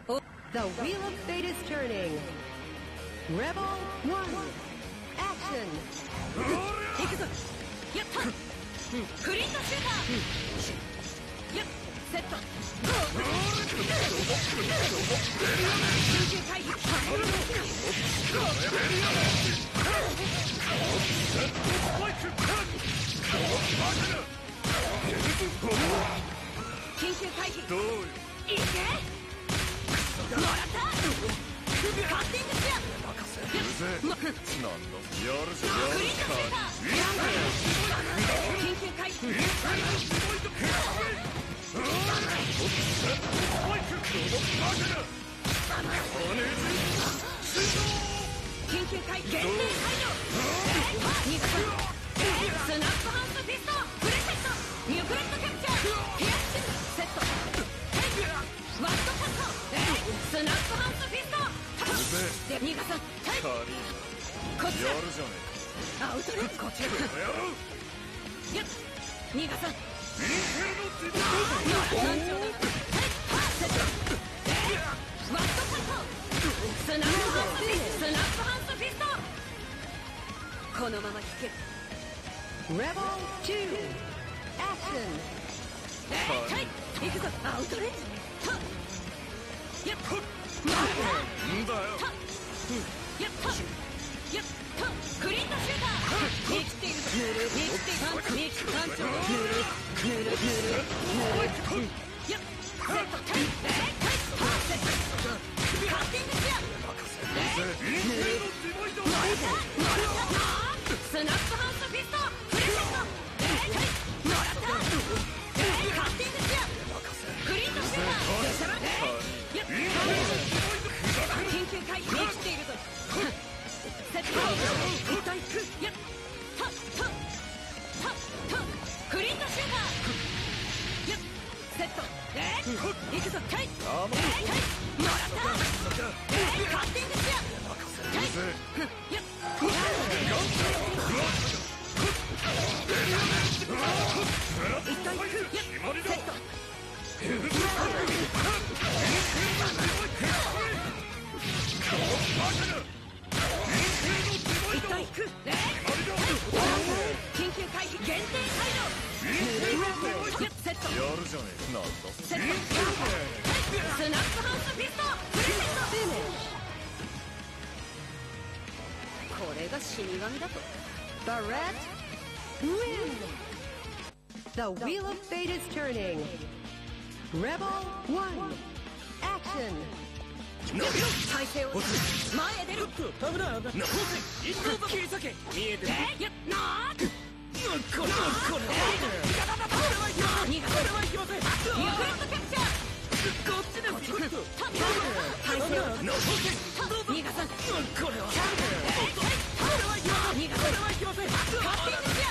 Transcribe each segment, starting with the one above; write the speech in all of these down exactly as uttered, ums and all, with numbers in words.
The wheel of fate is turning. Rebel one. Action. 行くぞ。やった。クリントシューター。やっセット。緊急会議。緊急回避。いけ。もらった。カッティングスや。 うぜえ。なんだ。やるぜ。 クリントシューター。緊急回避。緊急回避。限定解除。スナップハンドピストン。プレセット。ニュークレットキャプチャー。ピアッシュセット。ワットカット。スナップハンドピストン。で、逃がさん。こっちだ。アウトレット。こっちだ。やっ。逃がさん。ワットカット。スナップハンドピストン。スナップハンドピストン。このまま引け。 Rebel two. Action. はい、行くぞ、アウトレット。やっ、また。 んだよ。 やっ、やっ、クリントシューター。見切っているぞ。見切っている。見切っている。やっ、セット。えい、セット。カッティングスや。スナップハンドピストン。プレセット。もらった。カッティングスや。クリントシューター。でしゃば。やっ。緊急回避。見切っているぞ。セット。一体く。やっ。はっはっはっはっ。クリントシューター。やっ。セット。えい。行くぞ。はい。えい。もらった。えい。カッティングスや。はい。やっ。一体く。やっ。セット。一体く。緊急回避。限定解除。やっ。セット。 やるじゃねえ。なんだ。 セット。スナップハンドピストン。プレセット。これが死神だと。 Barrett win. The wheel of fate is turning. Rebel one. Action. 体勢を前へ出る。 危ない危ない。一等切り裂け。見えてる。 えいやなー。 これはこれは。これはいきません。 ニュークレットキャプチャー。 こっちです。 体勢を逃がさん。これは。逃がさん。これはいきません。カッティングスや。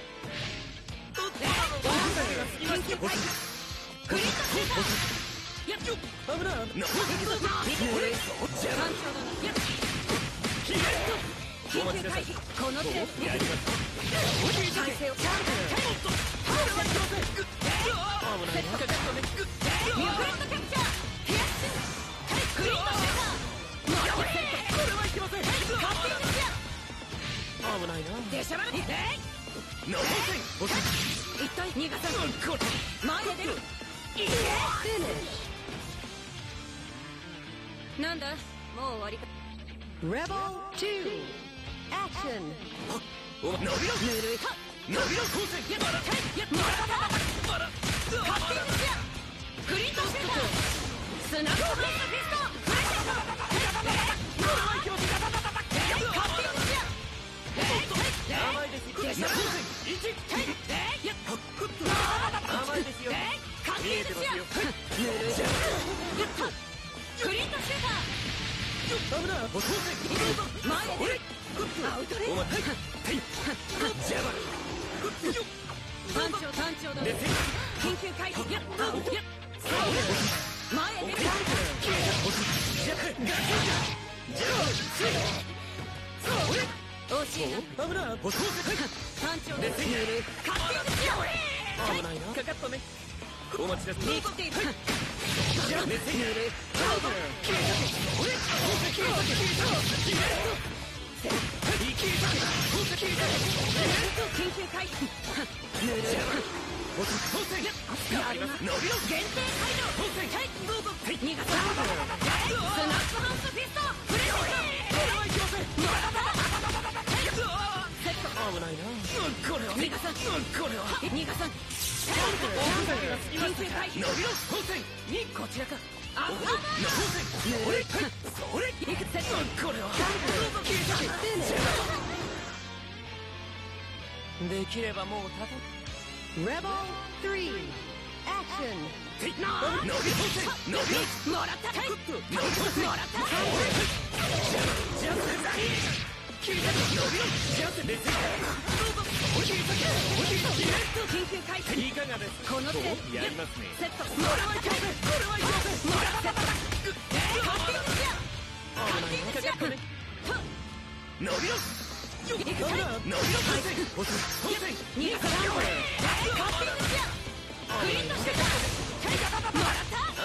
緊急回避。クリットシューター。やっ。 危ない。 右これ。山頂だ。やっ。緊急回避。この手で。やります。体勢を。ニュークレットキャプチャー。ピアッシュ。クリットシューター。もうセット。 これはいきません。 カッティングスや。 危ないな。 でしゃばり。えい。一体逃がさん。前へ出る。いけ。なんだ、もう終わりか。 Rebel two. Action. 伸びろ。 ぬるい。 伸びろ光線。 やっ。やっ。もらった。カッティングスや。クリントシューター。スナップハンドピストン。プレセット。これはいきません。カッティングスや。 甘いです。 でしょ。 一。 やっ。 甘いですよ。 カッティングスや。ぬるい。やった。クリントシューター。 危ない。光線。 前へ出る。アウトレット。単調単調だ。緊急回避。やっ。やっ。前へ出る。惜しいな。 危ない。 単調だ。カッティングスや。 危ないな。かかったね。 お待ちです。 生きている。 じゃあ熱い。 ぬるい。 切り裂け。俺切り裂け。切り裂け。生きり裂け。切り裂け。 緊急回避。ぬるい。 当選。 やります。 伸びろ。 限定解除。 当選。 はい、どうぞ。 はい。 逃がさない。スナップハウスフィスト。プレゼント。 これはいきません。 セット。 危ないな。これは。 逃がさん。 これは。 逃がさん。緊急回避。 伸びろ。当選。にこちらか。 あ、 当選。それ。それ。 いくセット。 これは。切り裂け。できればもう叩く。 Rebel three, action! 伸び当選。伸びろ。 もらったかい。 もらったジャンプだけ切り裂け。伸びろ。ジャンプです。どうぞ。切り裂け。 緊急回避。 いかがですか。 この手やりますね。 セット。もらったかい。 これはいきません。 もらったかい。勝手にしや。勝手にしや。 伸びろ。よっ。伸びろ。当選。当選。 逃がさない。勝手にしや。クリーンとしてた。もらった。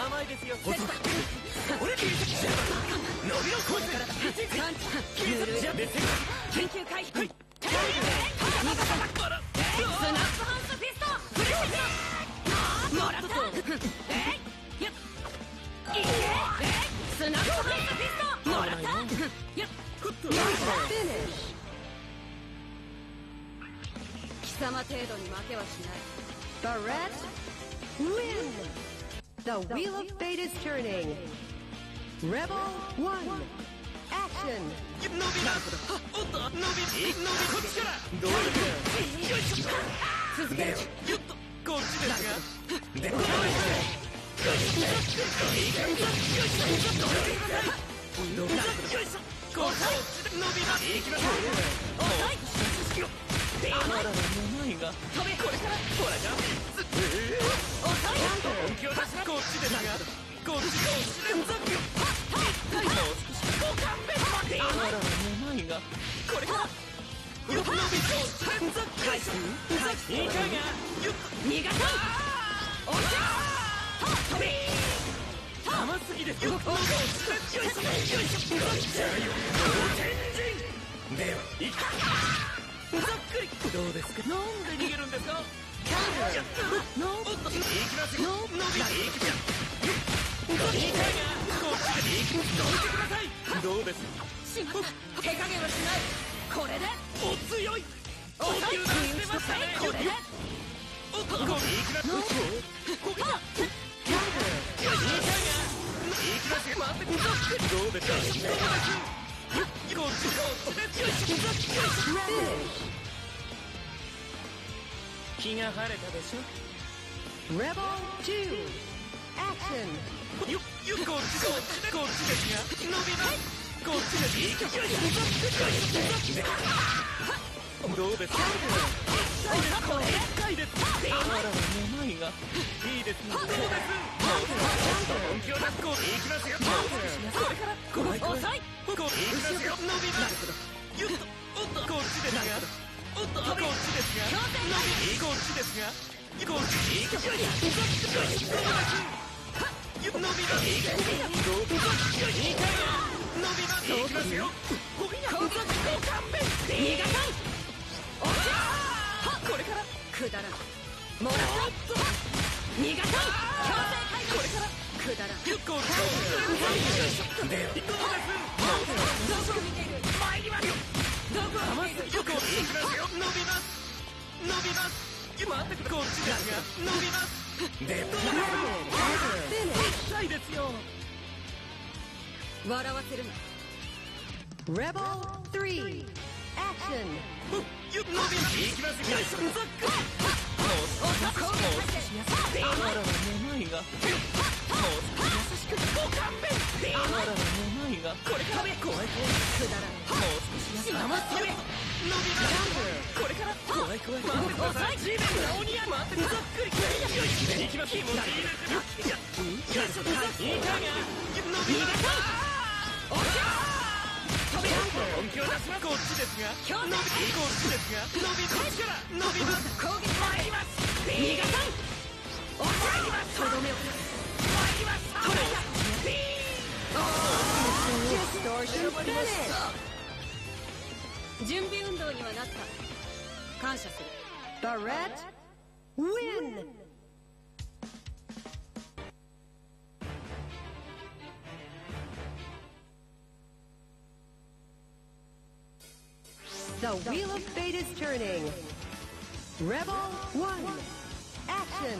甘いですよ。 セット。 俺切り裂け。伸びろ。当選。切り裂け。 緊急回避。逃がさない。スナップハウスフィスト。プレゼント。もらった。えい。やっ。いけ。スナップハウスフィスト。もらった。やっ。 Finish! 貴様程度に負けはしない。 Barrett, win! The Wheel of Fate is turning. Rebel one, action! 伸びろ。おっと、伸び、伸び、こっちから。どういうことよいしょ。 続ける。 よっと、こっちですが。で、よいしょ。よいしょ。よいしょ。よいしょ。よいしょ。こっち伸びろ。いきましょう。遅い。よっ。甘い。甘いが。 飛び。これから。 ほらじゃ。 遅い。 本気を出しな。こっちですが。こっち、こっち連続。もう少し。ご勘弁待て。甘いが。これから。よっ、伸びと連続回収。いかが。よっ。 逃がさん。おしゃー。飛び。 甘すぎですよ。よいしょ。よいしょ。じゃあよ。天神。では、いかざっくり。どうですか。なんで逃げるんですか。キャンプ。おっと。いきますよ。伸び。いきます。いかが。こっちでいきます。どいてください。どうです。 しまった。手加減はしない。これで。 お強い。 おさい。 出ましたね。 これで。 おっと。こっちいきます。ここだ。いかが。いきますよ。待ってください。どうですか。どうです。こっち、こっちです。よいしょ。よいしょ。 Finish! 気が晴れたでしょ。 Rebel two, action! よ、よ、こっち、こっちで、こっちですが。伸びます。こっちです。いきます。よいしょ。よいしょ。どうですか。これ、一回です。あらら、めまいが。いいですね。どうです。本気を出す。こう、いきますよ。これから、怖い怖い。遅い。こう、いきますよ。伸びます。よっと、おっと、こっちですが。おっと、こっちですが。伸び、こっちですが。こっち、いきますよ。よいしょ。どうです。よ、伸びます。いきますよ。どうです。よいしょ。伸びます。いきますよ。ご勘弁。 逃がさん。おしゃー。 これから。 くだらん。もらった。逃がさん。強制解除。これから。くだらん。 よっこう。よいしょ。で、どうです。 どこを見ている。 参りますよ。 どこを見ている。 よくいきますよ。伸びます。伸びます。待ってください。こっちですが。伸びます。で、どうです。痛いですよ。 笑わせるな。 Rebel three, action! よ、伸びます。いきますよ。ざっくり。もう少し、もう少し。あらら、めまいが。もう少し優しく。ご勘弁。あらら、めまいが。これから。怖い怖い。 くだらん。 もう少し優しく。伸びます。これから。怖い怖い。待ってください。地面が鬼や。待ってざっくり。いきます。気持ちいいですよ。よいしょ。いかが。伸びます。 おしゃー。 本気を出します。こっちですが。 強制伸び、こっちですが。伸び、こっちから。伸びます。 攻撃参ります。逃がさん。おしゃー。 準備運動にはなった感謝する。 Barrett win! The wheel of fate is turning. Rebel one, action!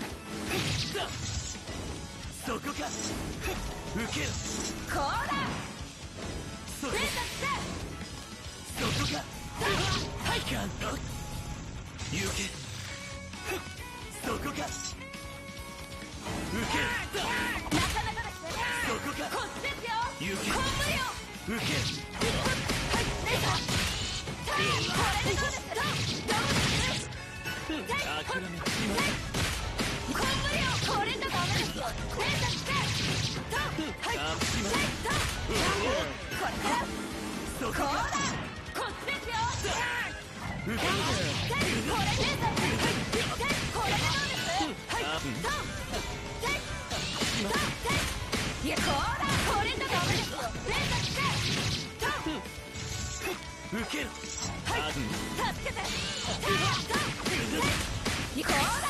そこか受けるこうだそこ連鎖してそこかはいかんと行けそこか受けるなかなかですね。 そこかこっちですよ。 行けこんぶりよ。 受けるはい連鎖これでどうですか。どうです諦めちまこんぶりよ。これじゃダメですよ。連鎖してとはいあしまとこれからそここうだかこっちですよ。 受けるこれ連鎖してこれでどうですはいあといやこうだこれじゃダメですよ。連鎖してと受けるはい助けてといこうだ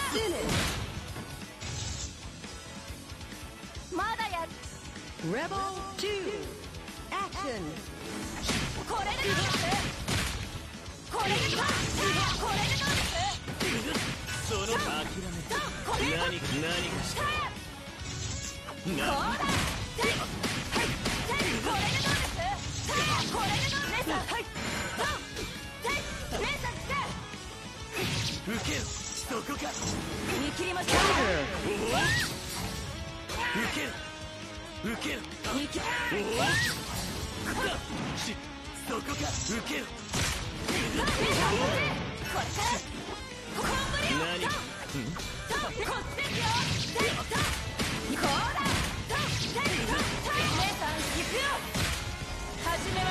まだやる Rebel two, action! これでどうですこれでどうこれでどうですその諦めとこれでどう何か何かしこうだなはいこれでどうですこれでどうですはいと連鎖して受けるそこか見切りました受ける受ける見切りしそこか受けるこれからこんぶりを何ととこっちですよとこうだとと姉さん行くよ始め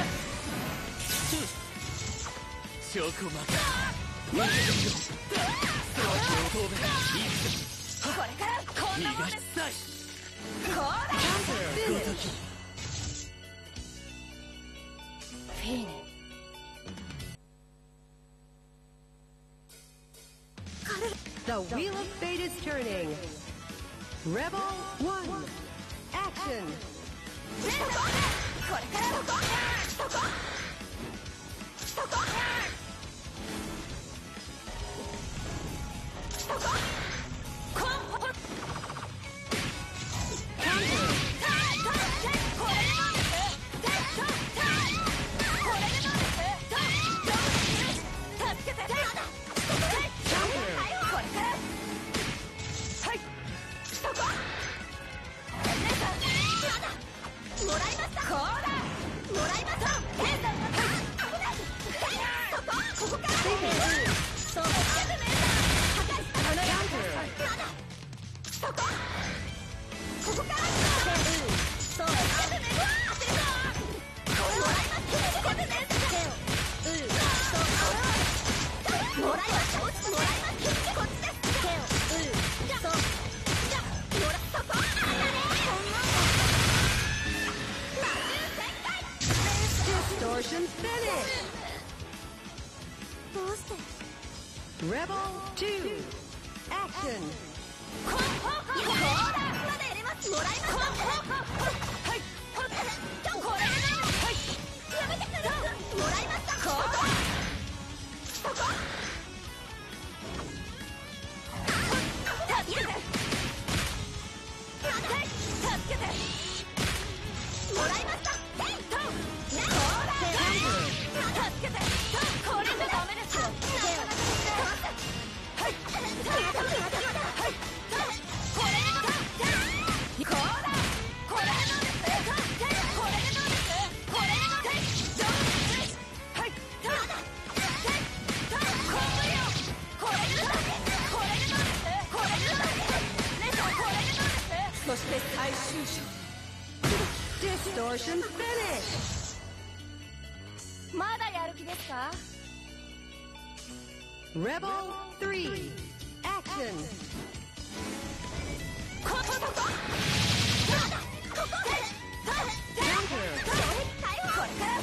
ます証拠ま逃げるよそう上等だいいぞこれからこんなもん逃がしですたいこうだごときフィーネ The wheel of fate is turning. Rebel one, action! これからそこそこそこそこコンポもらいましたこうだもらいましたレーザー危ないそこここからそう助けてね破壊したまだそこここからそう助けてね当てるぞこれもらいます助けてね手をうるそうもらいましたもらいますこっちです手をうるそうじゃもらそこ当たれ Distortion finish! どうして Rebel two, action! コンポーコーだまだ入れますもらいますコンポーコーはいこれではいやめてくれもらいましたこうだそこ助けて助けてもらいましたヘイトンこうだ助けてこれじゃダメですよはいはいこれでどうこうだこれでどうですこれでどうですこれでどうですどうですはいどうだこんぶりをこれでどうですこれでどうですこれでどうです姉さんこれでどうですそして最終章 Distortion finish! まだやる気ですか Rebel three, action! ここここここここここれから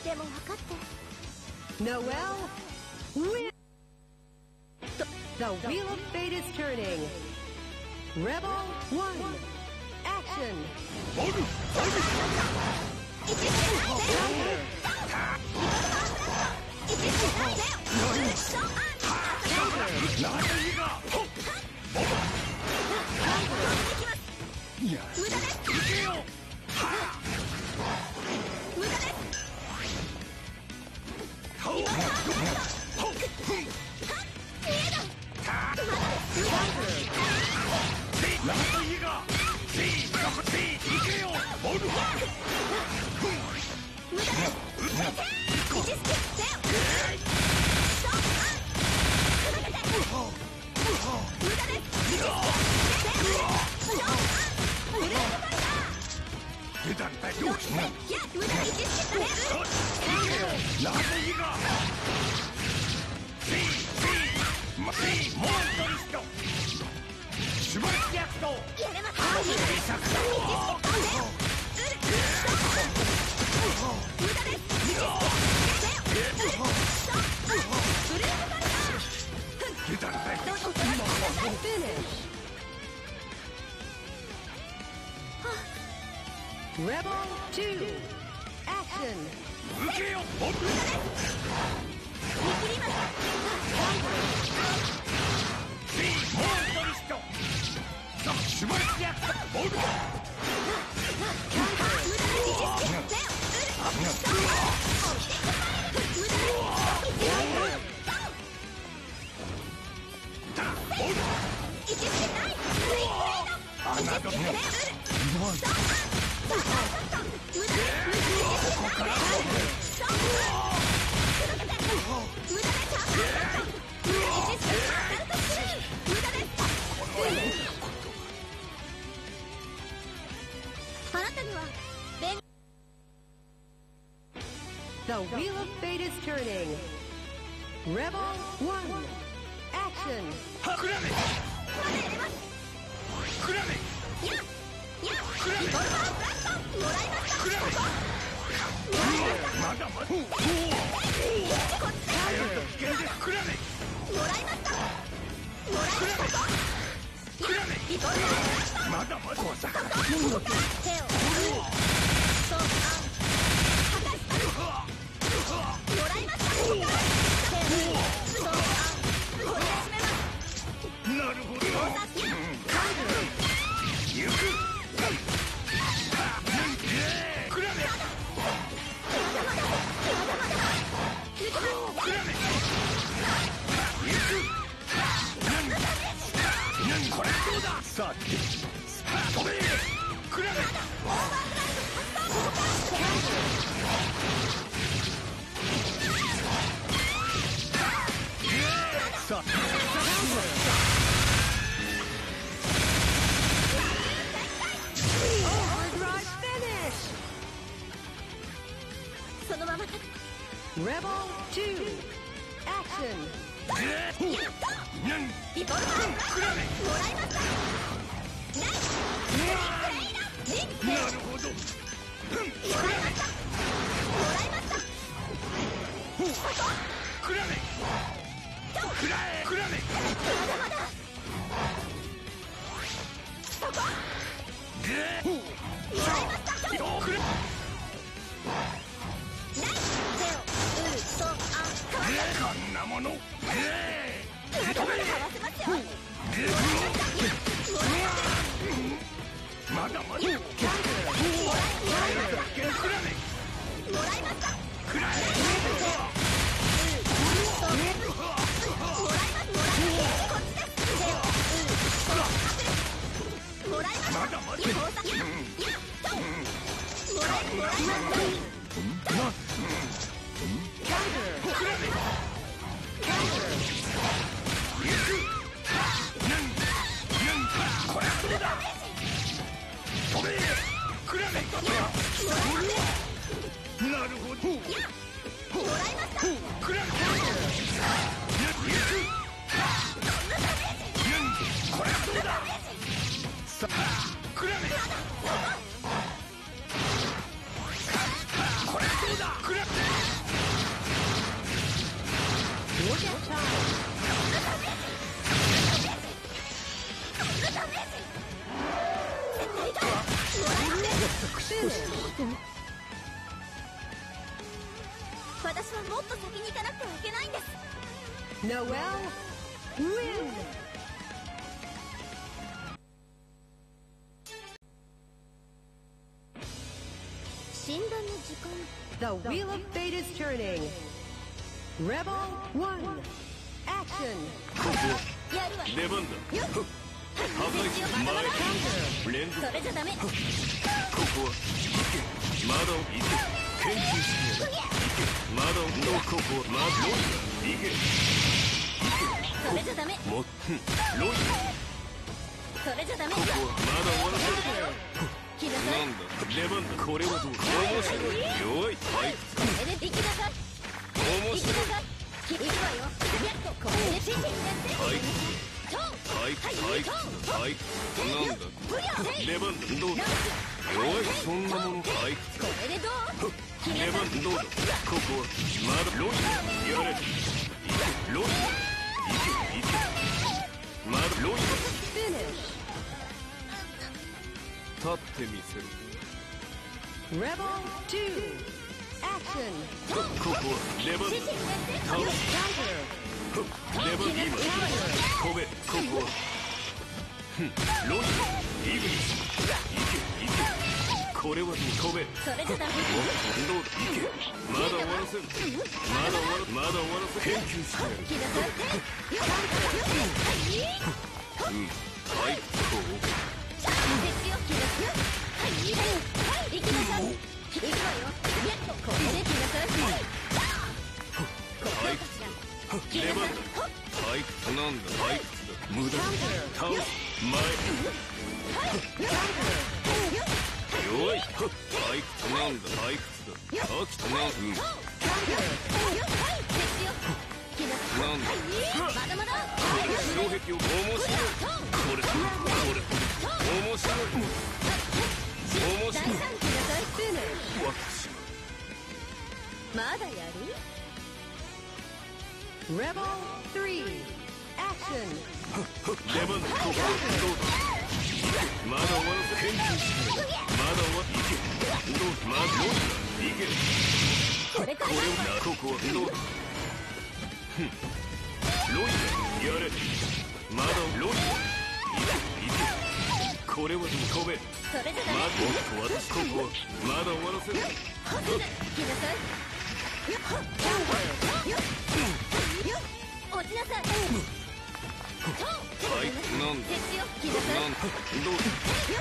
でも分かって。 Noel win. The wheel of fate is turning. Rebel one. Action. Finish. Rebel two. Action. The wheel of fate is turning. Rebel one. Action. Overdrive finish. Rebel two. Action. Crack! Get time. Finish. 私はもっと先に行かなくてはいけないんです。 Noel win. 診断の時間。 The wheel of fate is turning. Rebel one. Action. やるわよ。 出番だ。 よっ。 破壊し前連続。 それじゃダメ。 ここは行け。まだ行け。研究してやる。行け。まだのここはまだロイが行け。 それじゃダメ。 もっロイが。 それじゃダメ。 ここはまだ終わらせる。 来なさい。 なんだ出番だ。これはどう面白い。弱い。はい。 これで行きなさい。 面行き白い。 なさい。行くわよ。やっとこれでついてきなさい。 はい。はいはいはいなんだ出番だどうだ弱いそんなものはいこれでどう？ 出番どうだここはまだロイやれいけロイいけいけまだロイ Finish. 立ってみせる Rebel two. Action. ここは出番だ倒す Counter. 出番今こべここはふんロイイグニスいけいけこれはどうこべそれじゃダメ。 どうだいけまだ終わらせんまだ終わらまだ終わらせ研究してやる来なさい。 うんはいこう敵を来なさい。はい行きなさい。行くわよ。やっとこれで来なさい。 はい出番だはいなんだはい無駄だ倒す前弱いはいなんだはいだあきたなうんなんだまだまだ。 これ城壁を面白いこれこれ面白い面白い第三来なさい。 私はまだやる？ Rebel three. Action. 出番だここはどうだまだ終わらせ研究してまだ終わっていけどうまだロイだいけこれかこれをなここはどうだふんロイだやれまだロイだいけいけこれはどうこべそれじゃダまメ。 だ私ここはまだ終わらせる来なさい。落ちなさい。 はいなんだ敵よ来なさい。 なんだどうだ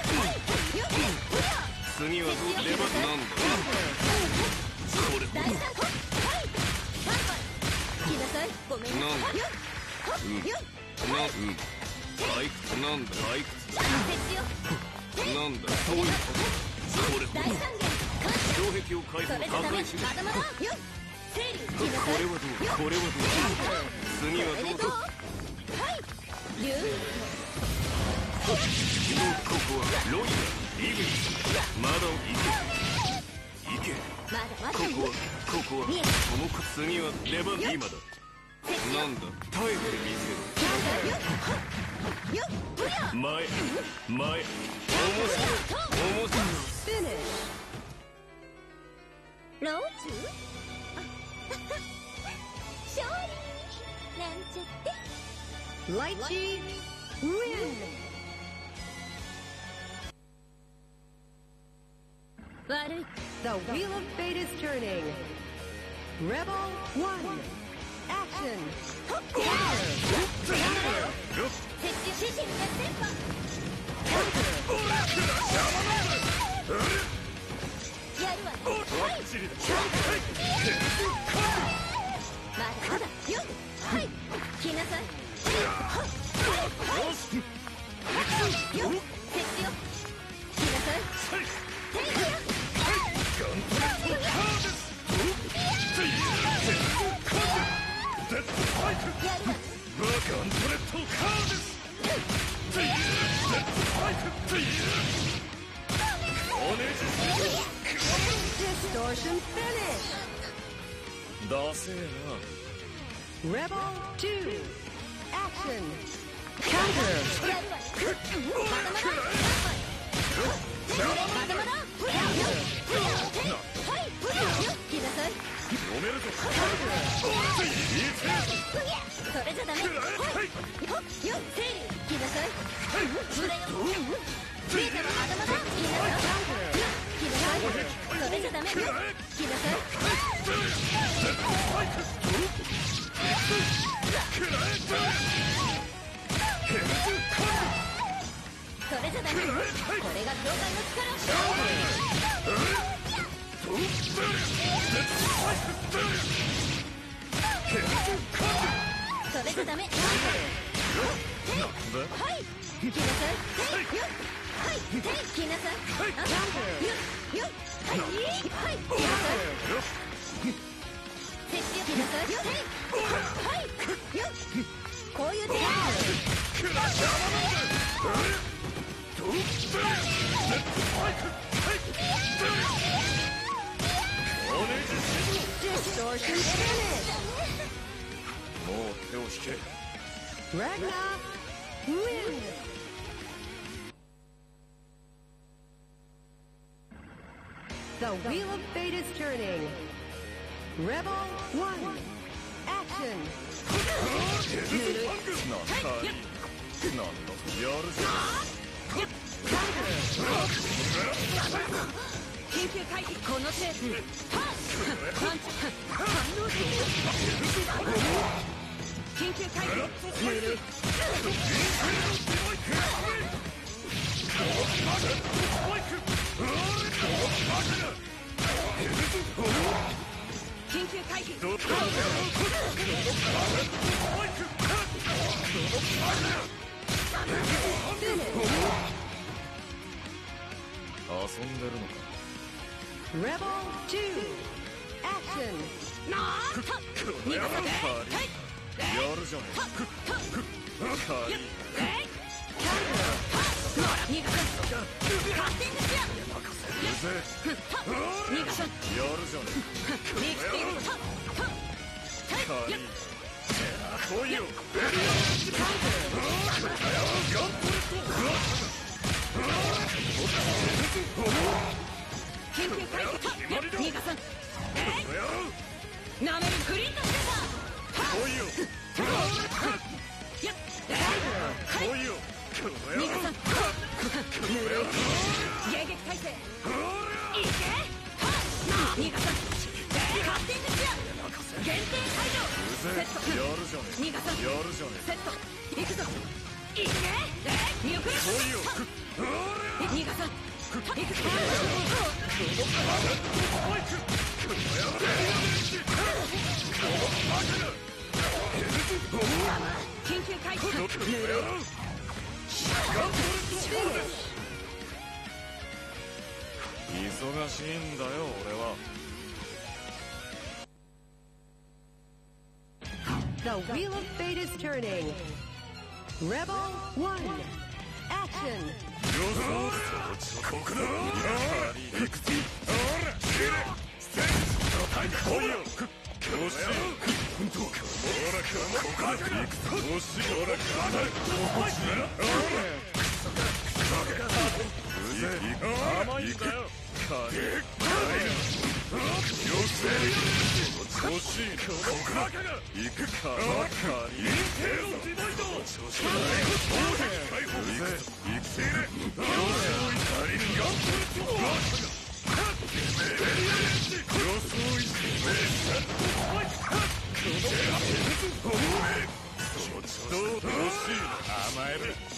次はどう出番なんだこれ第三はい三番来なさい。ごめんなさい。 うんなうんはいなんだはい敵よなんだそういうことこれ大三元城壁を解放それじゃダメ。 破壊しろまだまだ。よっ整理来なさい。 これはどうこれはどう次はこれでどう？ どうだはい言う。 ここはロイだイグニスまだ行け行けまだまだ。 ここはここはその次は出番今だなんだ耐えてみよっとやせろ前前面白い面白い Finish. ローチュ勝利なんちゃって。 Lychee win. 悪い。 The wheel of fate is turning. Rebel one. Action. 敵指示が先輩。やるわよ。はいまだまだ。よっはい来なさい。よっ敵よ来なさい。敵よやるわ。 Distortion finish. ダセえな Rebel two. Action. Counter. それじゃダメ。これが教会の力。それじゃダメ。はい。来なさい。はい。来なさい。あ、よっよっ。はい。はい。来なさい。接し来なさい。はい。よっ。こういう手。 Distortion finish. もう手を引け。 Ragnar wins. The wheel of fate is turning. Rebel one. Action. なんだやるじゃん。 緊急回避。この手。パンチ。反応できる。緊急回避。ゆるい。緊急回避。 遊んでるのか。 Rebel two. Action. なーっと。逃がさない。 やるじゃねえ。 逃がさない。勝手にしや。逃がさない。 やるじゃねリフティング。 え。来いよ。 緊急回避。逃がさない。なめるクリントしてた。 来いよ。来いよ。 逃がさない。迎撃態勢。いけ。逃がさない。カッティングしや。限定解除。セット。 やるじゃねえ。 逃がさない。 やるじゃねセット。行くぞ。いけ。見送る。 え。来いよ。 逃がさない。行くぞ。緊急回避。 忙しいんだよ俺は。 The wheel of fate is turning. Rebel one. Action. ここだ。いくぞ。ほら。来いよ。よし。どうか。ほらここだ。よし。ほらここだ。甘いんだよ。欲しいここだ。行くか。インテロディバイド。調子がない。行くぜ。よし。足りるよ。どう欲しい甘える。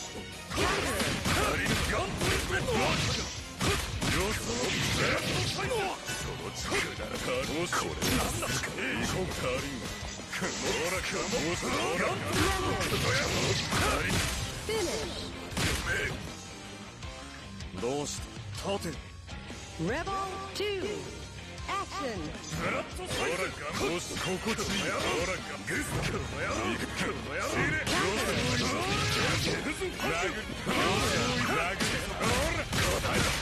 どうした立て。 Rebel two. Action. よし心地いい。ほらグッとやろう。行くか。ラグ。ラグ。ほら答えだ。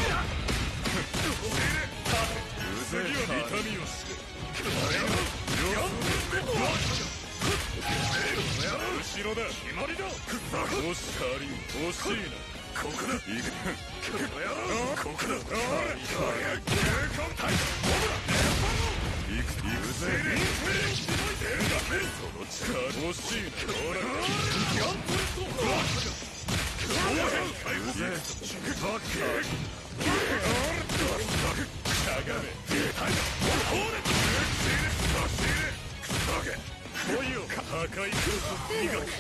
うぜえ痛みを知れ。よし後ろだ決まりだよしカーリン惜しいなここだ行くここだこれや警官隊行く行くぜその力惜しいなほらギャンプレット今日は変えるぜバッケーしゃがめ出たいほれ差し入れくそげ来いよ破壊クロス磨く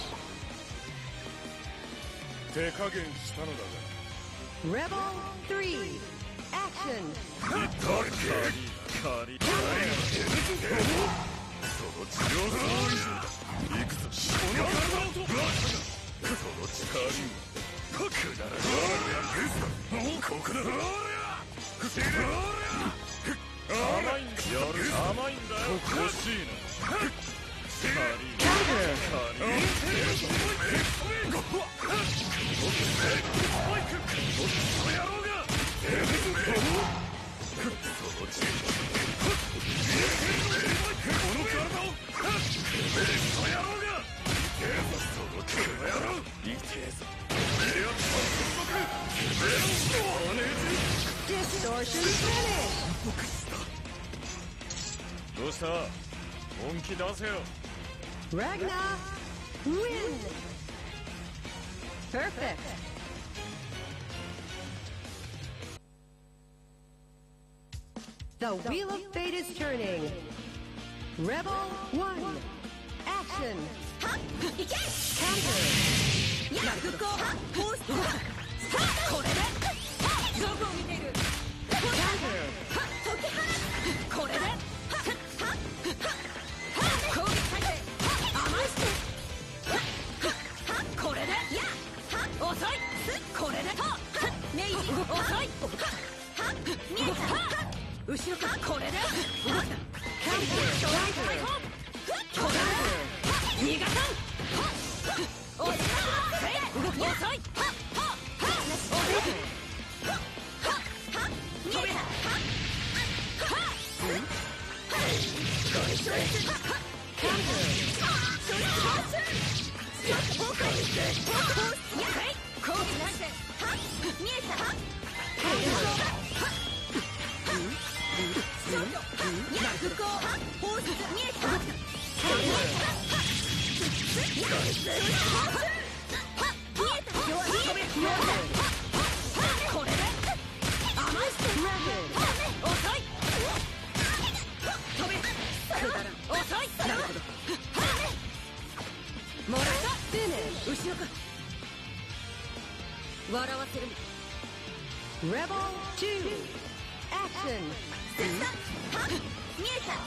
手加減したのだが Rebel three, action! カーリカリカリその治療だ行くぞこの体をその力にくだらないここだ甘いんだよ甘いんだよ欲しいなカリカリ Distortion finish! どうした本気出せよ Ragnar, win! Perfect! The Wheel of Fate is turning. Rebel one, action! Counter! 逆行コースこれでどこを見ている Counter! 解き放つこれで攻撃態勢甘いしてこれで遅いこれでネイジ遅い見えた後ろからこれで Counter! これで逃がさん遅い動き遅い笑わせる Rebel two, action! 見えた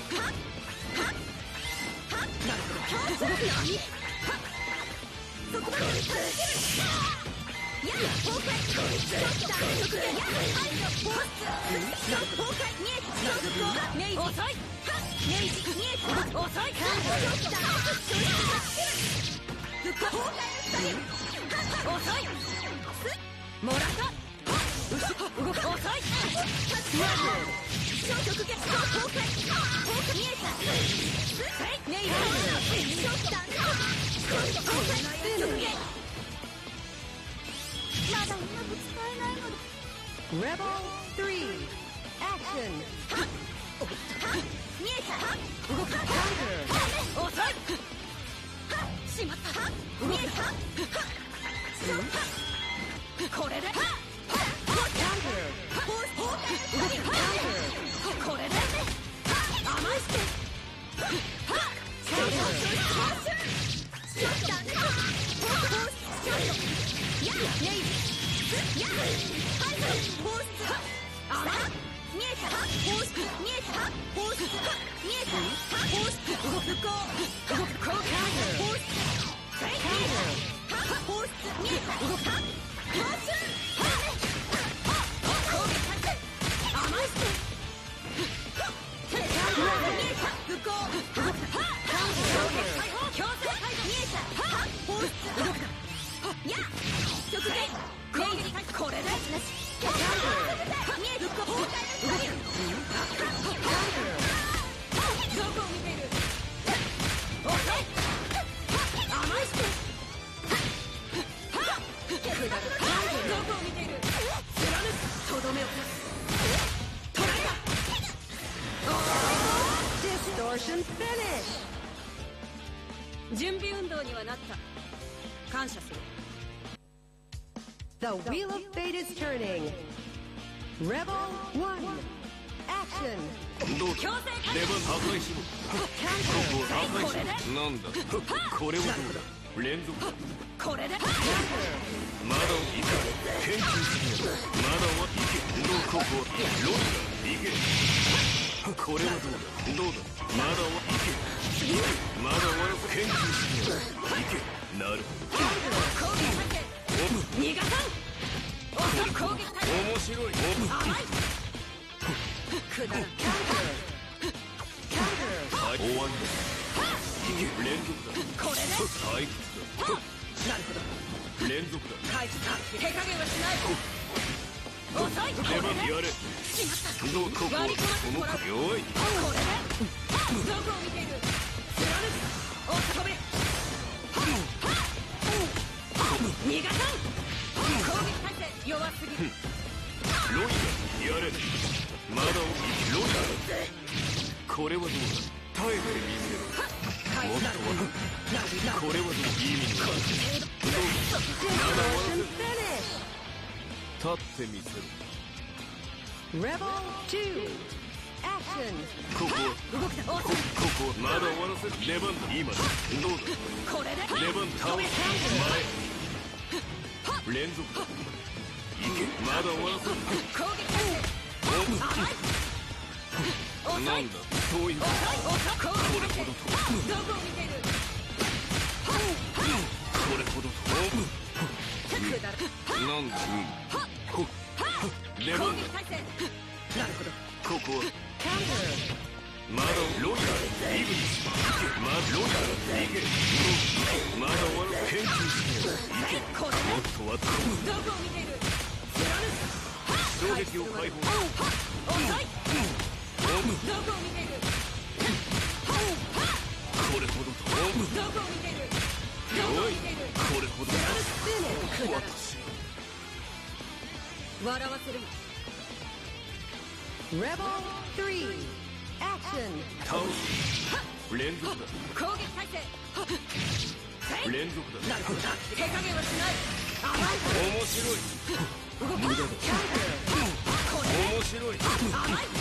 そこまで続けるやっ崩壊ちょっと安直でやっ愛のポーズ崩壊見えたネイジ遅いネイジ見えた遅いちょっと復活崩壊遅いもらった動く遅い超極限崩壊見えたネイジちょっと崩壊極限まだうまく使えないので Rebel three, action! 見えた動く遅いしまった見えたこれでこれで甘いして見えた放出見えた放出見えた放出動くこう動くこう放出見えた放出見えた動く放出準備運動にはなった。感謝する。 The Wheel of Fate is turning. Rebel one. Action. どうだ。 強制解レバン破壊しろ。ここを破壊しろ。なんだこれはどうだ。連続だ。 これでまだいけ。研究する。まだはいけ。どうここロイがいけ。これはどうだ。どうだ。まだはいけ。まだは研究する。いけ。なるほど。 攻撃体制。逃がさん。攻撃体制。 面白い。 甘い。くだらん。 はい、終わりだ。いけ。連続だ。 これで退屈だ。 なるほど。 連続だ。 回復だ。手加減はしない。遅い。これレバンでやれ。 しまった。 どうここ割り込ませそのてもらう。 弱い。 これでどこを見ている。貫く。おっ飛べ。逃がさん。攻撃体制弱すぎる。 ロイがやれ。まだロイがこれはどうだ。耐えてみせろ。もっとわかる。これはどう意味がある。どうだ。まだ終わらせる。立ってみせろ。 Rebel two. Action. ここは動きだ。おっこここまだ終わらせる。レバンだ。今だ。どうだ。 これでレバン倒す。前連続だ。いけ。まだ終わらせる。 攻撃体制。甘い。遅い。 なんだ遠いんだ。 遅い。遅い。攻撃これほど体制。 とどこを見ている。 これほどとくだらん。 なんだこレバン攻撃体制。なるほど。 ここは Counter. まだロイヤルイブリスまだロイヤルいけまだ終わる研究していけこれでもっと割ってどこを見ている。 衝撃を解放遅い。どこを見ている。 これほどとどこを見ている。どこをおい見ている。 これほどくだらん。 私笑わせるな。 Rebel three. Action. 倒す連続だ攻撃体制。 連続だなるほど。手加減はしない。甘い。 面白い動く。 無駄だこれで面白い甘い。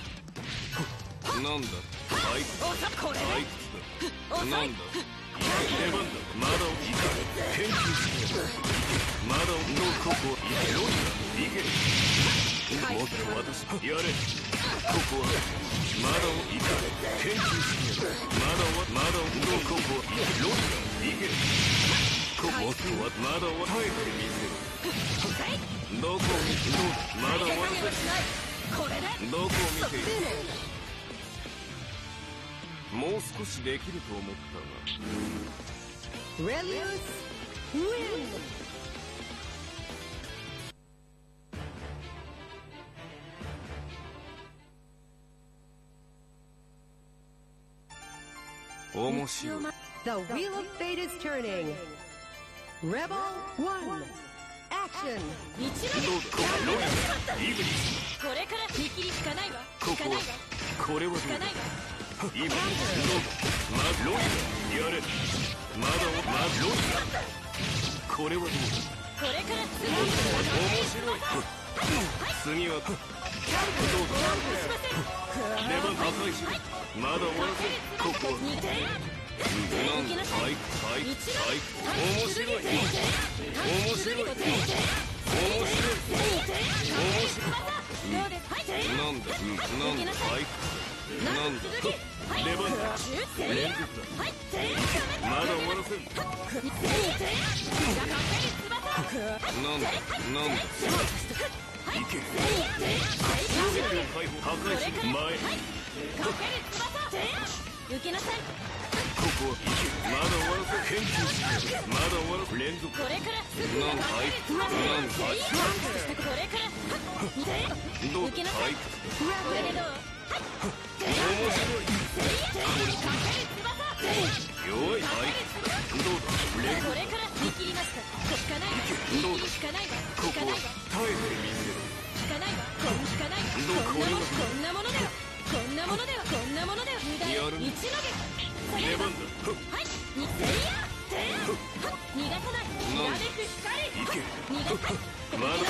なんだ退屈おさこれ退で屈だ遅い。 なんだ出番だまだいけ研究してまだどここいけロイヤいけもっと私やれここはまだいけ研究してまだはまだどここいけロイヤいけここもっとはまだは耐えてみせるどこを見てまだ手加減ははしない。これでどこを見ているもう少しできると思ったが Relius win. 面白い The Wheel of Fate is turning. Rebel one. Action. 一度どうだロイヤイブリスこれから見切りしかないわ。 ここはしかないわ。 これはどうだしかないわ。 今どうだまロイヤやれまだまロイヤこれはどうだこれから次に面白い次はどうだレバン破壊しまだ終わらせここは似てる。 なんだはいはいはい面白い面白い面白い面白いどうです。はい。 なんだなんだはいなんだレバンだ連続だはい。 まだ終わらせるなんだなんだいけ衝撃を解放破壊し前受けなさい。 ここはいけまだ終わらせ研究してまだ終わらせ連続これからすぐなんだはいなんだはいこれからどうだ受けなさい。 はいこれでどう。 面白い弱いはいどうだ連続これから見切りました。しかないわ。 どうだしかないわ。 ここはしかないわ。 耐えてみせろしかないわ。こんしかないわ。こんなものこんなものではこんなものではこんなものでは無駄やる一ので出番だはい。 にせいや逃がさないきらめく光逃がさないまだ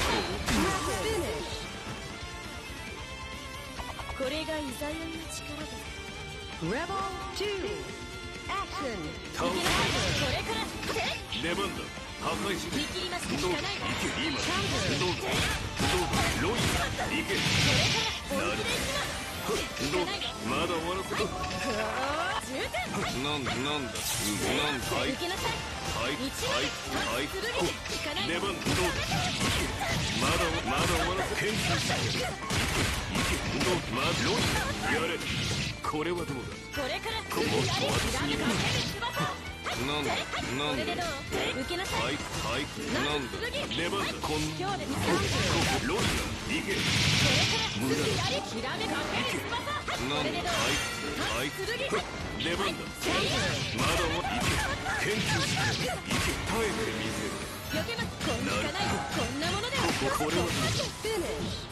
これがイザヤンの力だ Rebel two. Action. 倒これから出番だ破壊し見切りますどうだしかないいけ今どうだどうだロイいけこれから本気でいきますどうだまだ終わらせろ十分なんだなんだなんだはい受けなさいはいはいはい剣しかない出番どうだまだまだ終わらせ研究しいけどうまだロイやれこれはどうだこれからここやり私にひらめかせる翼なんだなんだこれでどう受けなさはいいはいなんだ出番だこん今日でここロイがいけこれからやりひらめかせる翼なんだこれでどうはいはい剣出番だまだ終わいけ研究しいけ耐えてみせる避けますこんなしかないこんなものではここれはどうだ Finish.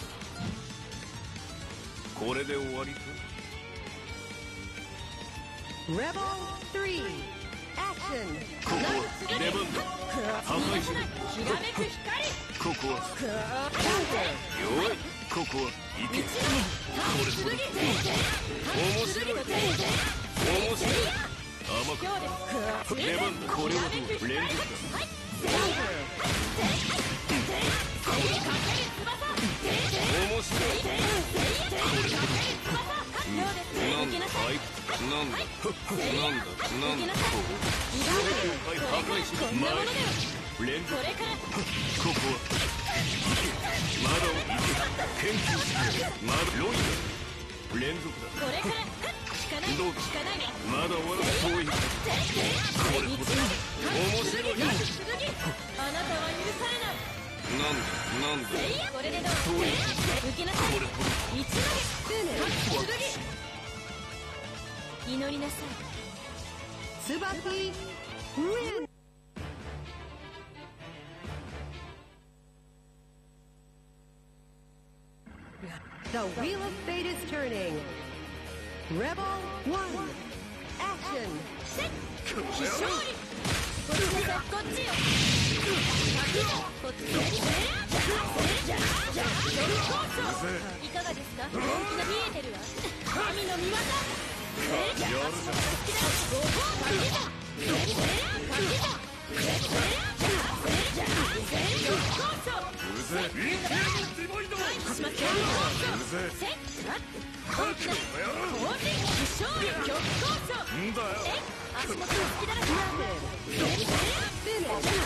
これで終わりか Rebel three. Action. ここは出番だ破壊しろひらめく光ここは Counter. 弱いここはいけこれほど面白い面白い甘く今日で出番だこれはどう連続だ 面白いなんだはいなんだなんだなんだはい破壊しろ前連続これからここはいけまだいけ研究しろまだロイだ連続だこれからしかないどうだしかないまだ終わらせ遠いこれほど面白いあなたは許されないなんだなんだこれでどう遠い受けなさいこれほど一枚剣祈りなさい Tsubaki win. The Wheel of Fate is turning. Rebel one. Action. 勝利こっちこっちよこっちいかがですか本気が見えてるわ神の見業やるじゃんご褒美だうぜえしますよせっ本気だ法人勝利極高所んだよえ足元の隙だらけ Finish.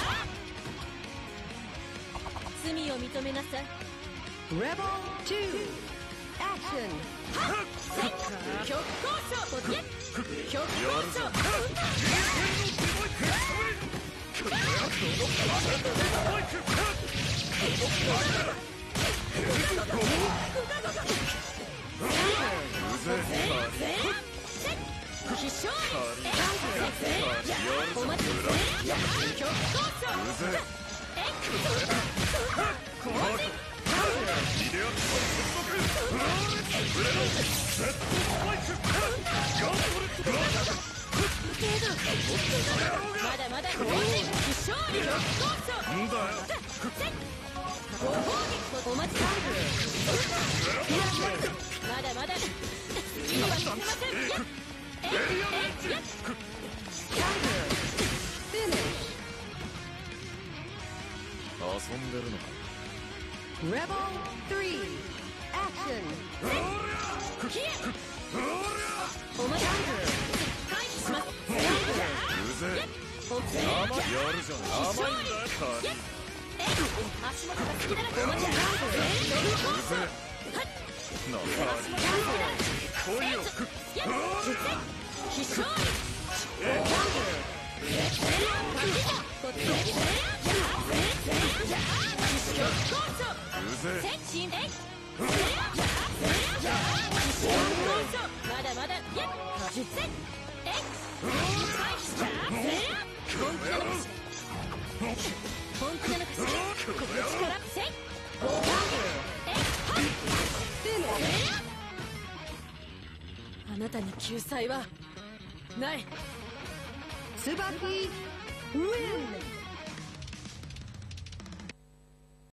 罪を認めなさい Rebel two. Action. 極高所こっち極高所必勝お待ち極高所えっまだまだ必勝極高所んだよご褒美お待ちまだまだ次には見せませんやっえっえっやっ Finish. 遊んでるのか Rebel three. Action. お待ち回避しますうぜおつえ甘いやるじゃん甘いんだよえ足元が好きだらけお待ちうぜえな来いよ必勝うぜえ新えまだまだやっ実践え回避した本気なのかしら本気なのかしらここで力せいえはいあなたに救済はない Tsubaki win!